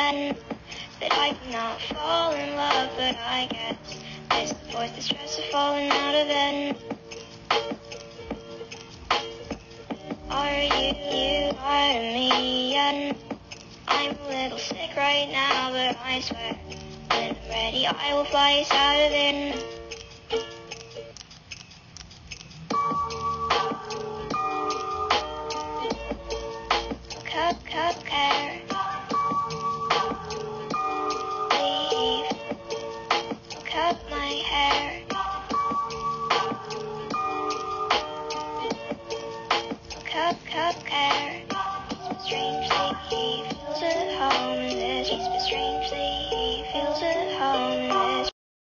again. But I cannot fall in love, but I guess this avoids the stress of falling out of bed. Are you part of me yet? I'm a little sick right now, but I swear when I'm ready I will fly us out of there.